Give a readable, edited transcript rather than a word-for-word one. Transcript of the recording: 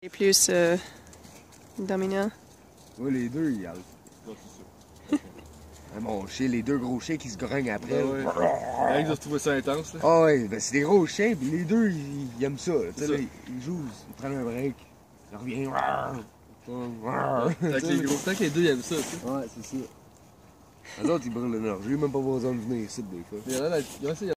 Et plus dominant. Oui, les deux, ils bon, chez les deux gros chiens qui se grognent après. Ben ouais. Ils doivent trouver ça intense. Là. Ah ouais, ben c'est des gros chiens, puis les deux, ils aiment ça. Tu sais, ils jouent, ils prennent un break, ils reviennent. Tant que les deux ils aiment ça, tu sais. Ouais, c'est ça. Les autres, ils brûlent l'énergie, même pas besoin de venir ici des fois.